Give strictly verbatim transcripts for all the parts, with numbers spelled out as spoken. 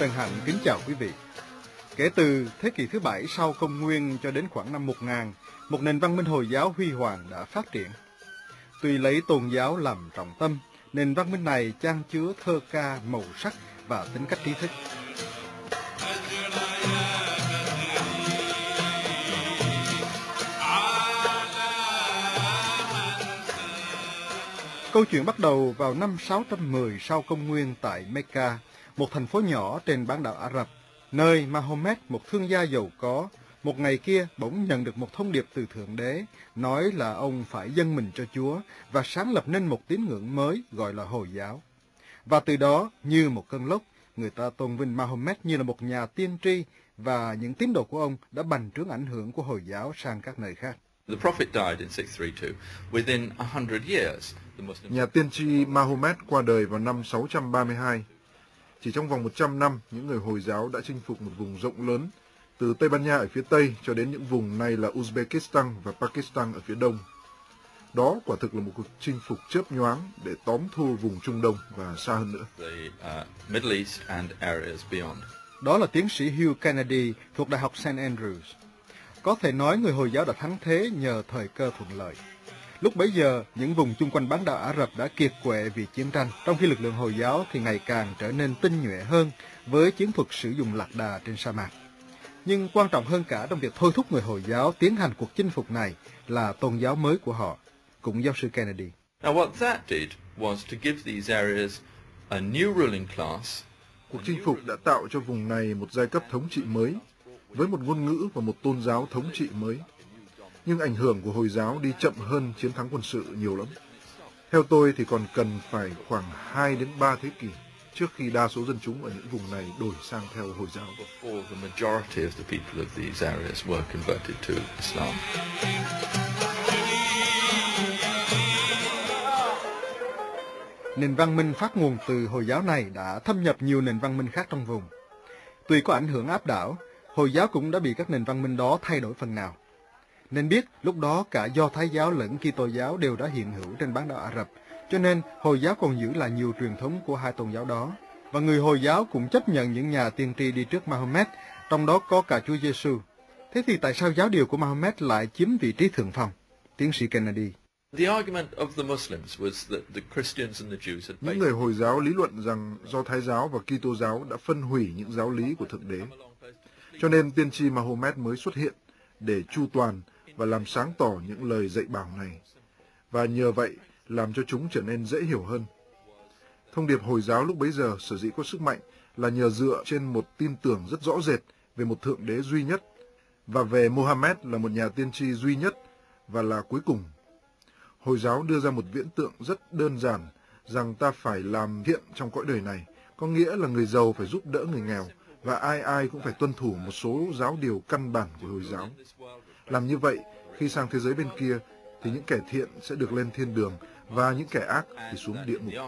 Trần Hạnh kính chào quý vị. Kể từ thế kỷ thứ bảy sau công nguyên cho đến khoảng năm một nghìn, một nền văn minh Hồi giáo huy hoàng đã phát triển. Tuy lấy tôn giáo làm trọng tâm, nền văn minh này chan chứa thơ ca, màu sắc và tính cách trí thức. Câu chuyện bắt đầu vào năm sáu trăm mười sau công nguyên tại Mecca, một thành phố nhỏ trên bán đảo Ả Rập, nơi Mahomet, một thương gia giàu có, một ngày kia bỗng nhận được một thông điệp từ Thượng Đế, nói là ông phải dâng mình cho Chúa và sáng lập nên một tín ngưỡng mới gọi là Hồi giáo. Và từ đó, như một cơn lốc, người ta tôn vinh Mahomet như là một nhà tiên tri, và những tín đồ của ông đã bành trướng ảnh hưởng của Hồi giáo sang các nơi khác. Nhà tiên tri Mahomet qua đời vào năm sáu trăm ba mươi hai. Chỉ trong vòng một trăm năm, những người Hồi giáo đã chinh phục một vùng rộng lớn, từ Tây Ban Nha ở phía Tây cho đến những vùng nay là Uzbekistan và Pakistan ở phía Đông. Đó quả thực là một cuộc chinh phục chớp nhoáng để tóm thu vùng Trung Đông và xa hơn nữa. Đó là tiến sĩ Hugh Kennedy thuộc Đại học Saint Andrews. Có thể nói người Hồi giáo đã thắng thế nhờ thời cơ thuận lợi. Lúc bấy giờ, những vùng chung quanh bán đảo Ả Rập đã kiệt quệ vì chiến tranh, trong khi lực lượng Hồi giáo thì ngày càng trở nên tinh nhuệ hơn với chiến thuật sử dụng lạc đà trên sa mạc. Nhưng quan trọng hơn cả trong việc thôi thúc người Hồi giáo tiến hành cuộc chinh phục này là tôn giáo mới của họ, cũng giáo sư Kennedy. Now what that did was to give these areas a new ruling class. Cuộc chinh phục đã tạo cho vùng này một giai cấp thống trị mới, với một ngôn ngữ và một tôn giáo thống trị mới. Nhưng ảnh hưởng của Hồi giáo đi chậm hơn chiến thắng quân sự nhiều lắm. Theo tôi thì còn cần phải khoảng hai đến ba thế kỷ trước khi đa số dân chúng ở những vùng này đổi sang theo Hồi giáo. Nền văn minh phát nguồn từ Hồi giáo này đã thâm nhập nhiều nền văn minh khác trong vùng. Tuy có ảnh hưởng áp đảo, Hồi giáo cũng đã bị các nền văn minh đó thay đổi phần nào. Nên biết, lúc đó cả Do Thái giáo lẫn Kitô giáo đều đã hiện hữu trên bán đảo Ả Rập, cho nên Hồi giáo còn giữ lại nhiều truyền thống của hai tôn giáo đó. Và người Hồi giáo cũng chấp nhận những nhà tiên tri đi trước Mahomet, trong đó có cả Chúa Giêsu. Thế thì tại sao giáo điều của Mahomet lại chiếm vị trí thượng phong? Tiến sĩ Kennedy. Những người Hồi giáo lý luận rằng Do Thái giáo và Kitô giáo đã phân hủy những giáo lý của Thượng Đế. Cho nên tiên tri Mahomet mới xuất hiện để chu toàn và làm sáng tỏ những lời dạy bảo này, và nhờ vậy làm cho chúng trở nên dễ hiểu hơn. Thông điệp Hồi giáo lúc bấy giờ sở dĩ có sức mạnh là nhờ dựa trên một tin tưởng rất rõ rệt về một Thượng Đế duy nhất, và về Mohammed là một nhà tiên tri duy nhất và là cuối cùng. Hồi giáo đưa ra một viễn tượng rất đơn giản rằng ta phải làm thiện trong cõi đời này, có nghĩa là người giàu phải giúp đỡ người nghèo, và ai ai cũng phải tuân thủ một số giáo điều căn bản của Hồi giáo. Làm như vậy, khi sang thế giới bên kia, thì những kẻ thiện sẽ được lên thiên đường, và những kẻ ác thì xuống địa ngục.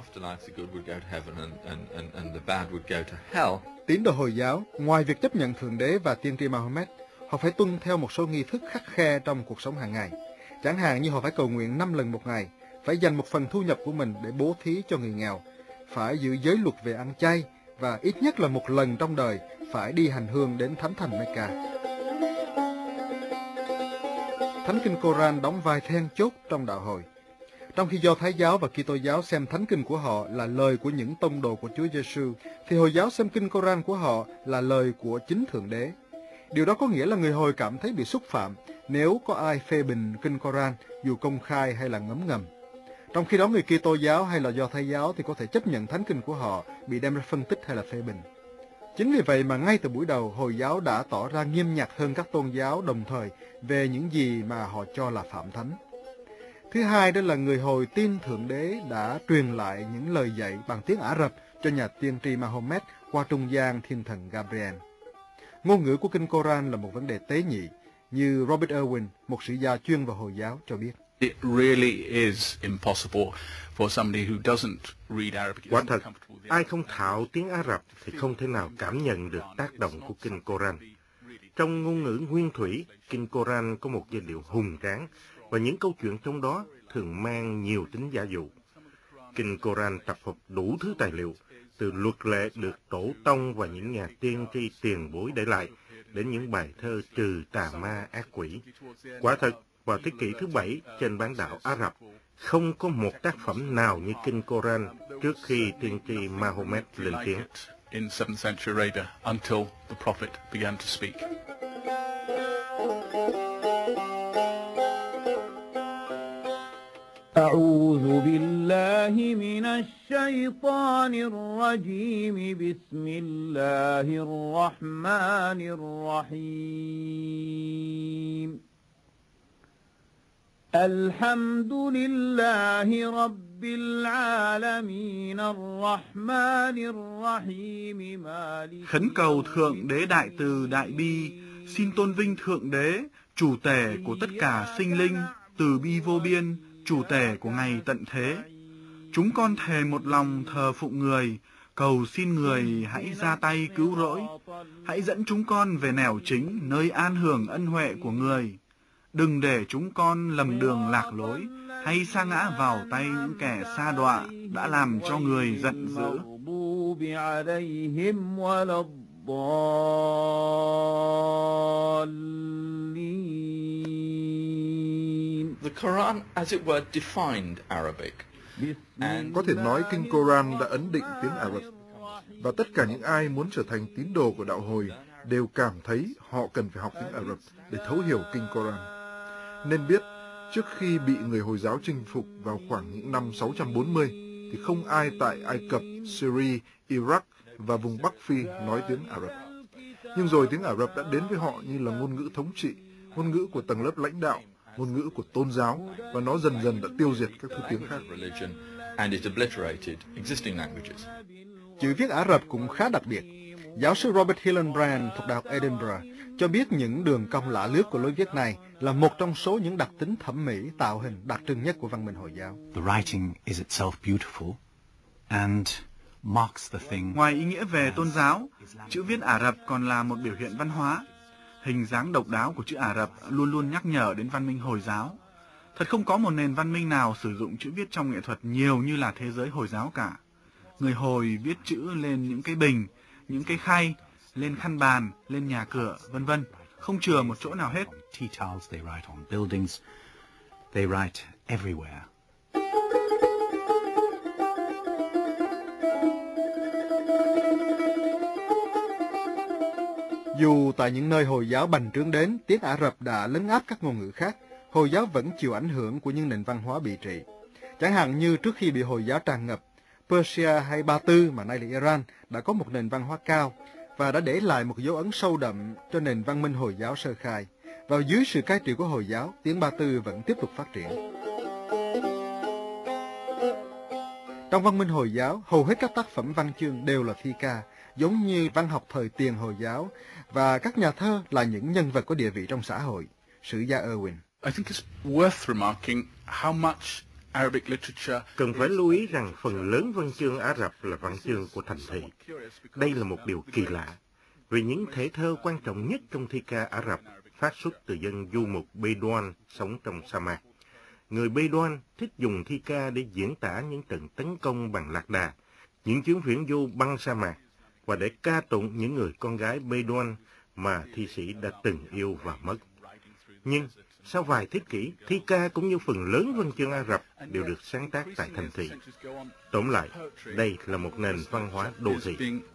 Tín đồ Hồi giáo, ngoài việc chấp nhận Thượng Đế và tiên tri Mahomet, họ phải tuân theo một số nghi thức khắt khe trong cuộc sống hàng ngày. Chẳng hạn như họ phải cầu nguyện năm lần một ngày, phải dành một phần thu nhập của mình để bố thí cho người nghèo, phải giữ giới luật về ăn chay, và ít nhất là một lần trong đời phải đi hành hương đến thánh thành Mecca. Thánh kinh Koran đóng vai then chốt trong đạo Hồi. Trong khi Do Thái giáo và Kitô giáo xem thánh kinh của họ là lời của những tông đồ của Chúa Giêsu, thì Hồi giáo xem kinh Koran của họ là lời của chính Thượng Đế. Điều đó có nghĩa là người Hồi cảm thấy bị xúc phạm nếu có ai phê bình kinh Koran dù công khai hay là ngấm ngầm. Trong khi đó người Kitô giáo hay là Do Thái giáo thì có thể chấp nhận thánh kinh của họ bị đem ra phân tích hay là phê bình. Chính vì vậy mà ngay từ buổi đầu, Hồi giáo đã tỏ ra nghiêm nhặt hơn các tôn giáo đồng thời về những gì mà họ cho là phạm thánh. Thứ hai đó là người Hồi tin Thượng Đế đã truyền lại những lời dạy bằng tiếng Ả Rập cho nhà tiên tri Mahomet qua trung gian thiên thần Gabriel. Ngôn ngữ của kinh Koran là một vấn đề tế nhị, như Robert Irwin, một sử gia chuyên vào Hồi giáo, cho biết. It really is impossible for somebody who doesn't read Arabic. Quả thật, ai không thạo tiếng Ả Rập thì không thể nào cảm nhận được tác động của kinh Koran. Trong ngôn ngữ nguyên thủy, kinh Koran có một giai điệu hùng tráng, và những câu chuyện trong đó thường mang nhiều tính giả dụ. Kinh Koran tập hợp đủ thứ tài liệu, từ luật lệ được tổ tông và những nhà tiên tri tiền bối để lại, đến những bài thơ trừ tà ma ác quỷ. Quả thật, vào thế kỷ thứ bảy, trên bán đảo Ả Rập, không có một tác phẩm nào như Kinh Koran trước khi tiên tri Mahomet lên tiếng. In seventh century Arabia until the prophet began to speak. أعوذ بالله من الشيطان الرجيم بسم الله الرحمن الرحيم الحمد لله رب العالمين الرحمن الرحيم مالك. Khấn cầu Thượng Đế Đại Từ Đại Bi, xin tôn vinh Thượng Đế, chủ tể của tất cả sinh linh, từ bi vô biên, chủ tể của ngày tận thế. Chúng con thề một lòng thờ phụng người, cầu xin người hãy ra tay cứu rỗi, hãy dẫn chúng con về nẻo chính, nơi an hưởng ân huệ của người. Đừng để chúng con lầm đường lạc lối, hay sa ngã vào tay những kẻ sa đọa đã làm cho người giận dữ. The Quran, as it were, defined Arabic. Có thể nói Kinh Koran đã ấn định tiếng Ả Rập, và tất cả những ai muốn trở thành tín đồ của đạo Hồi đều cảm thấy họ cần phải học tiếng Ả Rập để thấu hiểu Kinh Koran. Nên biết, trước khi bị người Hồi giáo chinh phục vào khoảng những năm sáu trăm bốn mươi, thì không ai tại Ai Cập, Syria, Iraq và vùng Bắc Phi nói tiếng Ả Rập. Nhưng rồi tiếng Ả Rập đã đến với họ như là ngôn ngữ thống trị, ngôn ngữ của tầng lớp lãnh đạo, ngôn ngữ của tôn giáo, và nó dần dần đã tiêu diệt các thứ tiếng khác. Chữ viết Ả Rập cũng khá đặc biệt. Giáo sư Robert Hillenbrand thuộc Đại học Edinburgh cho biết những đường cong lạ lướt của lối viết này là một trong số những đặc tính thẩm mỹ tạo hình đặc trưng nhất của văn minh Hồi giáo. The writing is itself beautiful and marks the thing. Ngoài ý nghĩa về tôn giáo, chữ viết Ả Rập còn là một biểu hiện văn hóa. Hình dáng độc đáo của chữ Ả Rập luôn luôn nhắc nhở đến văn minh Hồi giáo. Thật không có một nền văn minh nào sử dụng chữ viết trong nghệ thuật nhiều như là thế giới Hồi giáo cả. Người Hồi viết chữ lên những cái bình, những cái khay, lên khăn bàn, lên nhà cửa, vân vân, không chừa một chỗ nào hết. Tea towels they write on buildings, they write everywhere. Dù tại những nơi Hồi giáo bành trướng đến, tiếng Ả Rập đã lấn áp các ngôn ngữ khác, Hồi giáo vẫn chịu ảnh hưởng của những nền văn hóa bị trị. Chẳng hạn như trước khi bị Hồi giáo tràn ngập, Persia hay Ba Tư mà nay là Iran đã có một nền văn hóa cao và đã để lại một dấu ấn sâu đậm cho nền văn minh Hồi giáo sơ khai. Vào dưới sự cai trị của Hồi giáo, tiếng Ba Tư vẫn tiếp tục phát triển. Trong văn minh Hồi giáo, hầu hết các tác phẩm văn chương đều là thi ca, giống như văn học thời tiền Hồi giáo, và các nhà thơ là những nhân vật có địa vị trong xã hội. Sử gia Irwin. I think it's worth remarking how much Arabic literature. Cần phải lưu ý rằng phần lớn văn chương Ả Rập là văn chương của thành thị. Đây là một điều kỳ lạ, vì những thể thơ quan trọng nhất trong thi ca Ả Rập phát xuất từ dân du mục Bedouin sống trong sa mạc. Người Bedouin thích dùng thi ca để diễn tả những trận tấn công bằng lạc đà, những chuyến viễn du băng sa mạc, và để ca tụng những người con gái Bedouin mà thi sĩ đã từng yêu và mất. Nhưng sau vài thế kỷ, thi ca cũng như phần lớn văn chương Ả Rập đều được sáng tác tại thành thị. Tóm lại, đây là một nền văn hóa đô thị.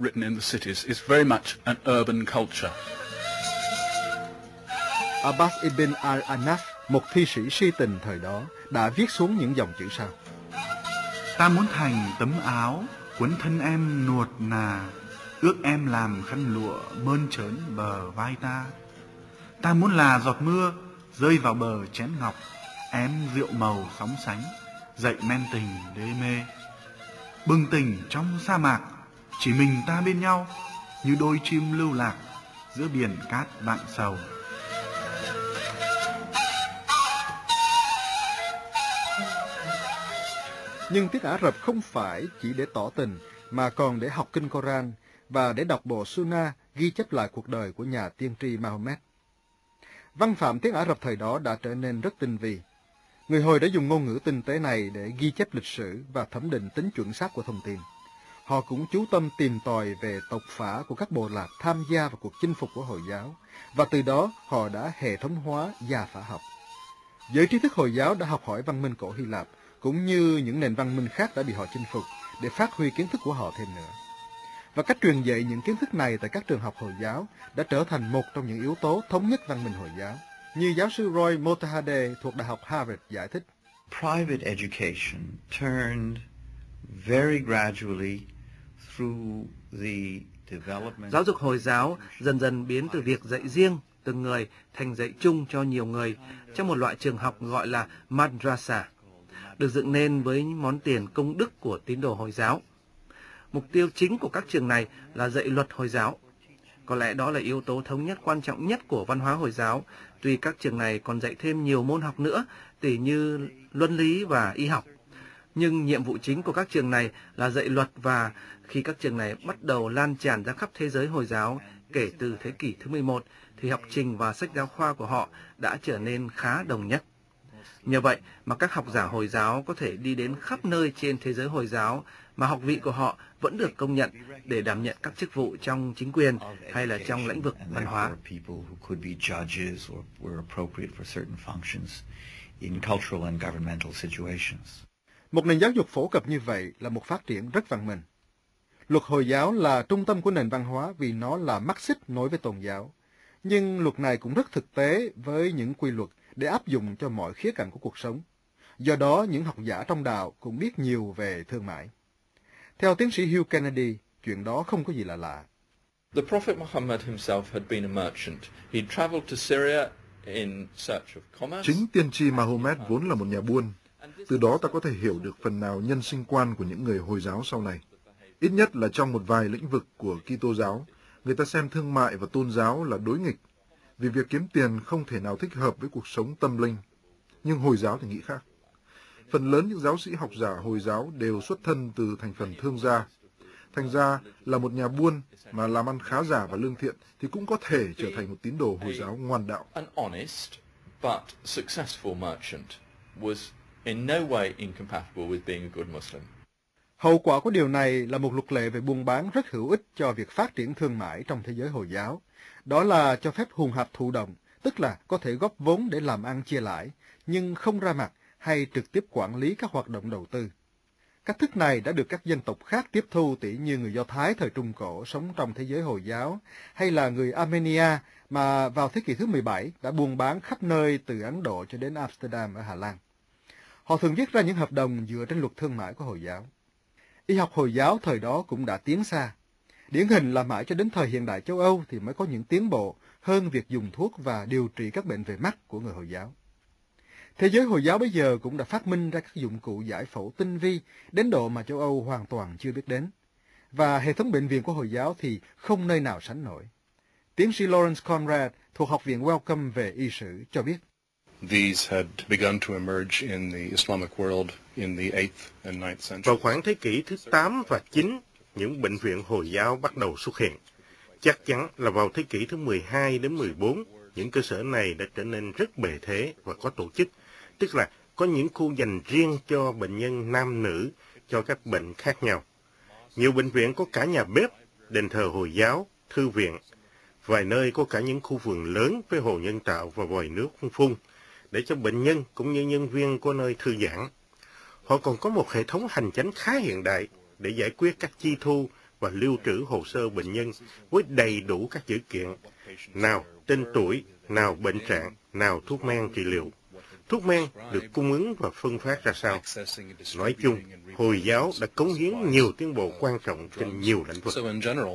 Abbas ibn al-Anaf, một thi sĩ si tình thời đó, đã viết xuống những dòng chữ sau. Ta muốn thành tấm áo, quấn thân em nuột nà, ước em làm khăn lụa mơn trớn bờ vai ta. Ta muốn là giọt mưa rơi vào bờ chén ngọc, ém rượu màu sóng sánh, dậy men tình đê mê. Bừng tỉnh trong sa mạc, chỉ mình ta bên nhau, như đôi chim lưu lạc giữa biển cát vạn sầu. Nhưng tiếng Ả Rập không phải chỉ để tỏ tình, mà còn để học kinh Koran và để đọc bộ Sunnah ghi chép lại cuộc đời của nhà tiên tri Mahomet. Văn phạm tiếng Ả Rập thời đó đã trở nên rất tinh vi. Người Hồi đã dùng ngôn ngữ tinh tế này để ghi chép lịch sử và thẩm định tính chuẩn xác của thông tin. họ cũng chú tâm tìm tòi về tộc phả của các bộ lạc tham gia vào cuộc chinh phục của Hồi giáo, và từ đó họ đã hệ thống hóa gia phả học. Giới trí thức Hồi giáo đã học hỏi văn minh cổ Hy Lạp, cũng như những nền văn minh khác đã bị họ chinh phục, để phát huy kiến thức của họ thêm nữa. Và cách truyền dạy những kiến thức này tại các trường học Hồi giáo đã trở thành một trong những yếu tố thống nhất văn minh Hồi giáo, như giáo sư Roy Motahadeh thuộc Đại học Harvard giải thích. Private education turned very gradually through the development. Giáo dục Hồi giáo dần dần biến từ việc dạy riêng từng người thành dạy chung cho nhiều người trong một loại trường học gọi là madrasa, được dựng nên với món tiền công đức của tín đồ Hồi giáo. Mục tiêu chính của các trường này là dạy luật Hồi giáo. Có lẽ đó là yếu tố thống nhất quan trọng nhất của văn hóa Hồi giáo, tuy các trường này còn dạy thêm nhiều môn học nữa, tỉ như luân lý và y học. Nhưng nhiệm vụ chính của các trường này là dạy luật, và khi các trường này bắt đầu lan tràn ra khắp thế giới Hồi giáo kể từ thế kỷ thứ mười một, thì học trình và sách giáo khoa của họ đã trở nên khá đồng nhất. Nhờ vậy mà các học giả Hồi giáo có thể đi đến khắp nơi trên thế giới Hồi giáo, mà học vị của họ vẫn được công nhận để đảm nhận các chức vụ trong chính quyền hay là trong lĩnh vực văn hóa. Một nền giáo dục phổ cập như vậy là một phát triển rất văn minh. Luật Hồi giáo là trung tâm của nền văn hóa vì nó là mắt xích nối với tôn giáo. Nhưng luật này cũng rất thực tế với những quy luật để áp dụng cho mọi khía cạnh của cuộc sống. Do đó, những học giả trong đạo cũng biết nhiều về thương mại. Theo tiến sĩ Hugh Kennedy, chuyện đó không có gì là lạ. The Prophet Muhammad himself had been a merchant. He traveled to Syria in search of commerce. Chính tiên tri Mahomet vốn là một nhà buôn. Từ đó ta có thể hiểu được phần nào nhân sinh quan của những người Hồi giáo sau này. Ít nhất là trong một vài lĩnh vực của Kitô giáo, người ta xem thương mại và tôn giáo là đối nghịch, vì việc kiếm tiền không thể nào thích hợp với cuộc sống tâm linh. Nhưng Hồi giáo thì nghĩ khác. Phần lớn những giáo sĩ học giả Hồi giáo đều xuất thân từ thành phần thương gia. Thành ra là một nhà buôn mà làm ăn khá giả và lương thiện thì cũng có thể trở thành một tín đồ Hồi giáo ngoan đạo. An honest but successful merchant was in no way incompatible with being a good Muslim. Hậu quả của điều này là một luật lệ về buôn bán rất hữu ích cho việc phát triển thương mại trong thế giới Hồi giáo. Đó là cho phép hùn hạp thụ động, tức là có thể góp vốn để làm ăn chia lãi, nhưng không ra mặt hay trực tiếp quản lý các hoạt động đầu tư. Cách thức này đã được các dân tộc khác tiếp thu, tỉ như người Do Thái thời Trung Cổ sống trong thế giới Hồi giáo, hay là người Armenia mà vào thế kỷ thứ mười bảy đã buôn bán khắp nơi từ Ấn Độ cho đến Amsterdam ở Hà Lan. Họ thường viết ra những hợp đồng dựa trên luật thương mại của Hồi giáo. Y học Hồi giáo thời đó cũng đã tiến xa. Điển hình là mãi cho đến thời hiện đại châu Âu thì mới có những tiến bộ hơn việc dùng thuốc và điều trị các bệnh về mắt của người Hồi giáo. Thế giới Hồi giáo bây giờ cũng đã phát minh ra các dụng cụ giải phẫu tinh vi đến độ mà châu Âu hoàn toàn chưa biết đến. Và hệ thống bệnh viện của Hồi giáo thì không nơi nào sánh nổi. Tiến sĩ Lawrence Conrad thuộc Học viện Wellcome về y sử cho biết. These had begun to emerge in the Islamic world in the eighth and ninth century. Vào khoảng thế kỷ thứ tám và chín, những bệnh viện Hồi giáo bắt đầu xuất hiện. Chắc chắn là vào thế kỷ thứ mười hai đến mười bốn, những cơ sở này đã trở nên rất bề thế và có tổ chức, tức là có những khu dành riêng cho bệnh nhân nam nữ cho các bệnh khác nhau. Nhiều bệnh viện có cả nhà bếp, đền thờ Hồi giáo, thư viện. Vài nơi có cả những khu vườn lớn với hồ nhân tạo và vòi nước phun, để cho bệnh nhân cũng như nhân viên có nơi thư giãn. Họ còn có một hệ thống hành chánh khá hiện đại để giải quyết các chi thu và lưu trữ hồ sơ bệnh nhân với đầy đủ các dữ kiện, nào tên tuổi, nào bệnh trạng, nào thuốc men trị liệu. Thuốc men được cung ứng và phân phát ra sao? Nói chung, Hồi giáo đã cống hiến nhiều tiến bộ quan trọng trên nhiều lĩnh vực.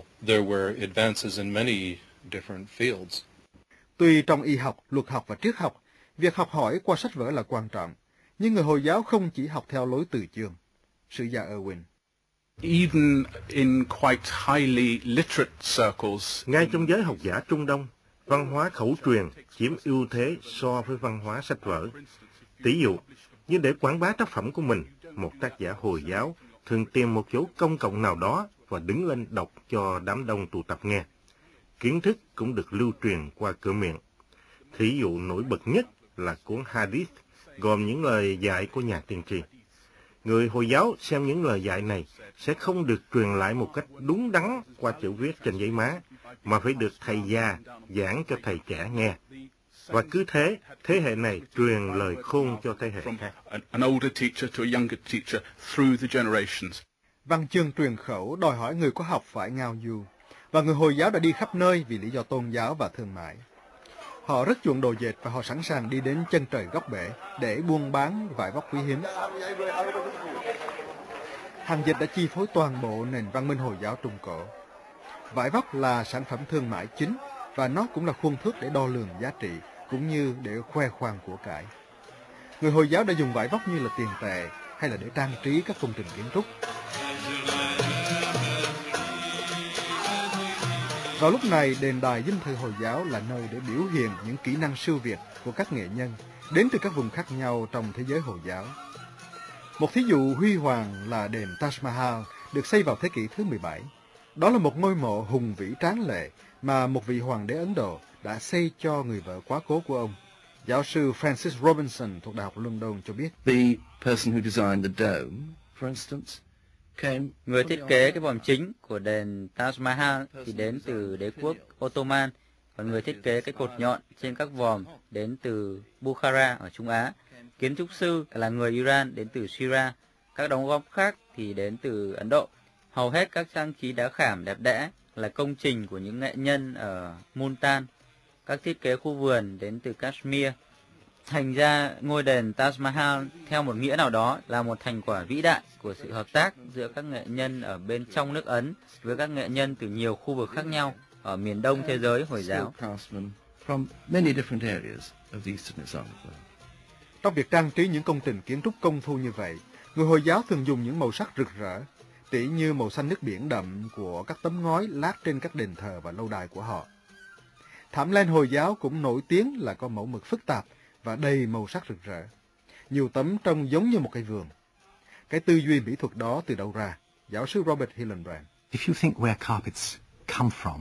Tuy trong y học, luật học và triết học, việc học hỏi qua sách vở là quan trọng, nhưng người Hồi giáo không chỉ học theo lối từ chương. Sử gia Irwin. Even in quite highly literate circles, ngay trong giới học giả Trung Đông, văn hóa khẩu truyền chiếm ưu thế so với văn hóa sách vở. Tỷ dụ, như để quảng bá tác phẩm của mình, một tác giả Hồi giáo thường tìm một chỗ công cộng nào đó và đứng lên đọc cho đám đông tụ tập nghe. Kiến thức cũng được lưu truyền qua cửa miệng. Thí dụ nổi bật nhất là cuốn Hadith, gồm những lời dạy của nhà tiên tri. Người Hồi giáo xem những lời dạy này sẽ không được truyền lại một cách đúng đắn qua chữ viết trên giấy má, mà phải được thầy già giảng cho thầy trẻ nghe. Và cứ thế, thế hệ này truyền lời khôn cho thế hệ khác. An older teacher to a younger teacher through the generations. Văn chương truyền khẩu đòi hỏi người có học phải ngao du, và người Hồi giáo đã đi khắp nơi vì lý do tôn giáo và thương mại. Họ rất chuộng đồ dệt và họ sẵn sàng đi đến chân trời góc bể để buôn bán vải vóc quý hiếm. Hàng dệt đã chi phối toàn bộ nền văn minh Hồi giáo Trung Cổ. Vải vóc là sản phẩm thương mại chính và nó cũng là khuôn thước để đo lường giá trị cũng như để khoe khoang của cải. Người Hồi giáo đã dùng vải vóc như là tiền tệ hay là để trang trí các công trình kiến trúc. Vào lúc này, đền đài dinh thự Hồi giáo là nơi để biểu hiện những kỹ năng siêu việt của các nghệ nhân đến từ các vùng khác nhau trong thế giới Hồi giáo. Một thí dụ huy hoàng là đền Taj Mahal được xây vào thế kỷ thứ mười bảy. Đó là một ngôi mộ hùng vĩ tráng lệ mà một vị hoàng đế Ấn Độ đã xây cho người vợ quá cố của ông. Giáo sư Francis Robinson thuộc Đại học London cho biết. The person who designed the dome, for instance, người thiết kế cái vòm chính của đền Taj Mahal thì đến từ đế quốc Ottoman, còn người thiết kế cái cột nhọn trên các vòm đến từ Bukhara ở Trung Á. Kiến trúc sư là người Iran đến từ Syria. Các đóng góp khác thì đến từ Ấn Độ. Hầu hết các trang trí đá khảm đẹp đẽ là công trình của những nghệ nhân ở Multan. Các thiết kế khu vườn đến từ Kashmir. Thành ra ngôi đền Taj Mahal theo một nghĩa nào đó là một thành quả vĩ đại của sự hợp tác giữa các nghệ nhân ở bên trong nước Ấn với các nghệ nhân từ nhiều khu vực khác nhau ở miền đông thế giới Hồi giáo. Trong việc trang trí những công trình kiến trúc công phu như vậy, người Hồi giáo thường dùng những màu sắc rực rỡ, tỉ như màu xanh nước biển đậm của các tấm ngói lát trên các đền thờ và lâu đài của họ. Thảm len Hồi giáo cũng nổi tiếng là có mẫu mực phức tạp và đầy màu sắc rực rỡ. Nhiều tấm trông giống như một cây vườn. Cái tư duy mỹ thuật đó từ đâu ra? Giáo sư Robert Hillenbrand. If you think where carpets come from,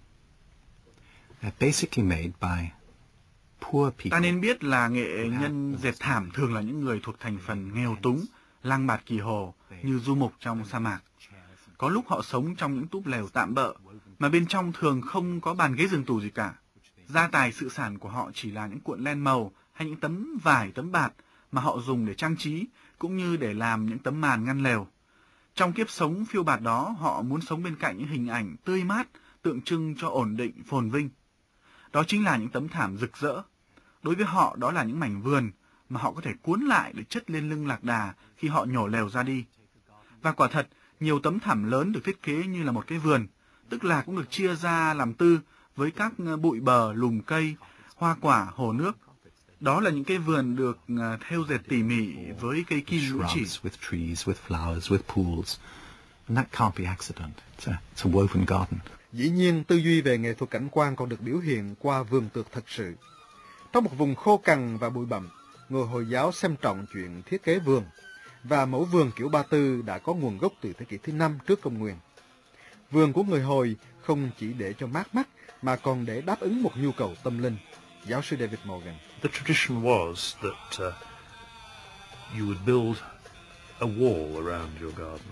they're basically made by poor people. Ta nên biết là nghệ nhân dệt thảm thường là những người thuộc thành phần nghèo túng, lang bạt kỳ hồ như du mục trong sa mạc. Có lúc họ sống trong những túp lều tạm bợ, mà bên trong thường không có bàn ghế giường tủ gì cả. Gia tài sự sản của họ chỉ là những cuộn len màu hay những tấm vải, tấm bạt mà họ dùng để trang trí, cũng như để làm những tấm màn ngăn lều. Trong kiếp sống phiêu bạt đó, họ muốn sống bên cạnh những hình ảnh tươi mát, tượng trưng cho ổn định, phồn vinh. Đó chính là những tấm thảm rực rỡ. Đối với họ, đó là những mảnh vườn mà họ có thể cuốn lại để chất lên lưng lạc đà khi họ nhổ lều ra đi. Và quả thật, nhiều tấm thảm lớn được thiết kế như là một cái vườn, tức là cũng được chia ra làm tư với các bụi bờ, lùm cây, hoa quả, hồ nước. Đó là những cái vườn được thêu dệt tỉ mỉ với cây kim lũ chỉ. With trees, with flowers, with pools. And that can't be accident. It's a, it's a woven garden. Dĩ nhiên, tư duy về nghệ thuật cảnh quan còn được biểu hiện qua vườn tược thật sự. Trong một vùng khô cằn và bụi bặm, người Hồi giáo xem trọng chuyện thiết kế vườn, và mẫu vườn kiểu Ba Tư đã có nguồn gốc từ thế kỷ thứ năm trước công nguyên. Vườn của người Hồi không chỉ để cho mát mắt, mà còn để đáp ứng một nhu cầu tâm linh. Giáo sư David Morgan. The tradition was that uh, you would build a wall around your garden.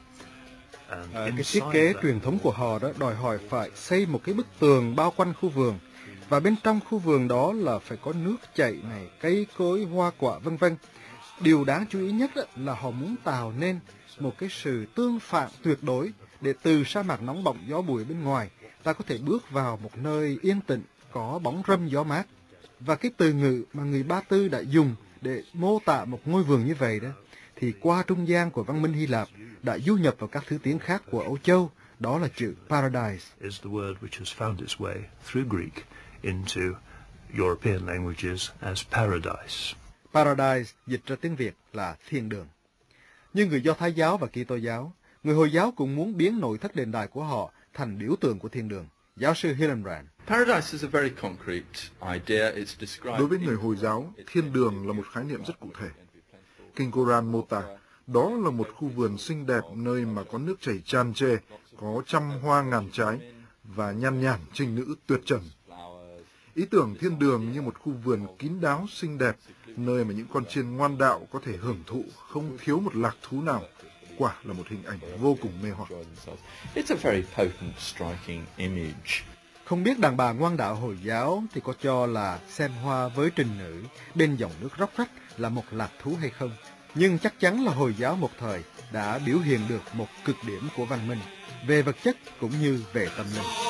And à, cái thiết kế truyền thống của họ đó đòi hỏi phải xây một cái bức tường bao quanh khu vườn, và bên trong khu vườn đó là phải có nước chảy này, cây cối, hoa quả vân vân. Điều đáng chú ý nhất là họ muốn tạo nên một cái sự tương phản tuyệt đối để từ sa mạc nóng bỏng gió bụi bên ngoài ta có thể bước vào một nơi yên tĩnh có bóng râm gió mát. Và cái từ ngữ mà người Ba Tư đã dùng để mô tả một ngôi vườn như vậy đó thì qua trung gian của văn minh Hy Lạp đã du nhập vào các thứ tiếng khác của Âu Châu, đó là chữ paradise. Is the word which has found its way through Greek into European languages as paradise. Paradise dịch ra tiếng Việt là thiên đường. Như người Do Thái giáo và Kitô giáo, người Hồi giáo cũng muốn biến nội thất đền đài của họ thành biểu tượng của thiên đường. Giáo sư Hillenbrand. Paradise is a very concrete idea. It's described. Đối với người Hồi giáo, thiên đường là một khái niệm rất cụ thể. Kinh Koran mô tả đó là một khu vườn xinh đẹp nơi mà có nước chảy tràn trề, có trăm hoa ngàn trái và nhan nhản trinh nữ tuyệt trần. Ý tưởng thiên đường như một khu vườn kín đáo xinh đẹp, nơi mà những con chiên ngoan đạo có thể hưởng thụ không thiếu một lạc thú nào, quả là một hình ảnh vô cùng mê hoặc. It's a very potent, striking image. Không biết đàn bà ngoan đạo Hồi giáo thì có cho là xem hoa với trình nữ bên dòng nước róc rách là một lạc thú hay không, nhưng chắc chắn là Hồi giáo một thời đã biểu hiện được một cực điểm của văn minh, về vật chất cũng như về tâm linh.